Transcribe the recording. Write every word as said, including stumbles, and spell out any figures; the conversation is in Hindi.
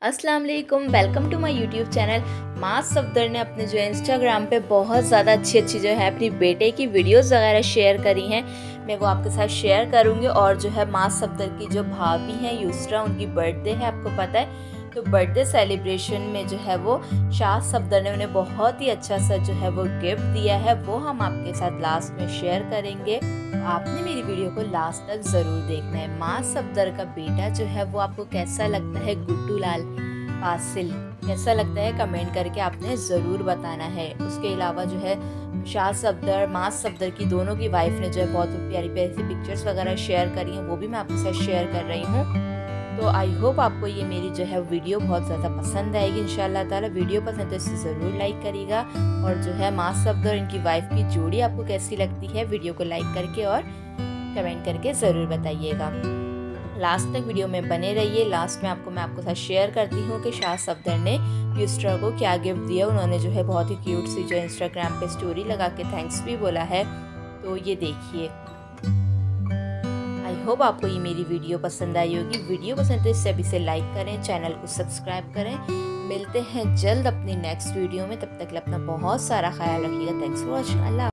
अस्सलाम वालेकुम, welcome to my YouTube channel. मास सफदर ने अपने जो इंस्टाग्राम पे बहुत ज़्यादा अच्छी अच्छी जो है अपनी बेटे की वीडियोस वगैरह शेयर करी हैं। मैं वो आपके साथ शेयर करूंगी। और जो है मास सफदर की जो भाभी हैं यूसरा, उनकी बर्थडे है, आपको पता है। तो बर्थडे सेलिब्रेशन में जो है वो शाह सफदर ने उन्हें बहुत ही अच्छा सा जो है वो गिफ्ट दिया है, वो हम आपके साथ लास्ट में शेयर करेंगे। आपने मेरी वीडियो को लास्ट तक ज़रूर देखना है। मास सफदर का बेटा जो है वो आपको कैसा लगता है, गुड्डू लाल फासिल कैसा लगता है, कमेंट करके आपने ज़रूर बताना है। उसके अलावा जो है शाह सफदर, मास सफदर की दोनों की वाइफ ने जो है बहुत प्यारी प्यारी सी पिक्चर्स वगैरह शेयर करी हैं, वो भी मैं आपके साथ शेयर कर रही हूँ। तो आई होप आपको ये मेरी जो है वीडियो बहुत ज़्यादा पसंद आएगी इंशाल्लाह ताला। वीडियो पसंद तो इसे ज़रूर लाइक करिएगा। और जो है मास सफदर और इनकी वाइफ की जोड़ी आपको कैसी लगती है, वीडियो को लाइक करके और कमेंट करके ज़रूर बताइएगा। लास्ट तक वीडियो में बने रहिए। लास्ट में आपको मैं आपको साथ शेयर करती हूँ कि शाह सफदर ने यूसरा को क्या गिफ्ट दिया। उन्होंने जो है बहुत ही क्यूट सी जो इंस्टाग्राम पे स्टोरी लगा के थैंक्स भी बोला है, तो ये देखिए। आई होप आपको ये मेरी वीडियो पसंद आई होगी। वीडियो पसंद तो इससे अभी से लाइक करें, चैनल को सब्सक्राइब करें। मिलते हैं जल्द अपनी नेक्स्ट वीडियो में, तब तक अपना बहुत सारा ख्याल रखिएगा। Thanks for watching. अल्लाह।